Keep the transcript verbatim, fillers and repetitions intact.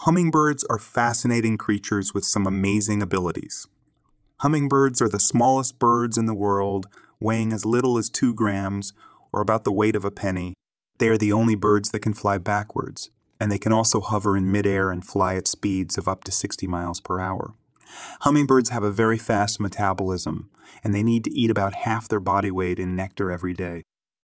Hummingbirds are fascinating creatures with some amazing abilities. Hummingbirds are the smallest birds in the world, weighing as little as two grams, or about the weight of a penny. They are the only birds that can fly backwards, and they can also hover in midair and fly at speeds of up to sixty miles per hour. Hummingbirds have a very fast metabolism, and they need to eat about half their body weight in nectar every day.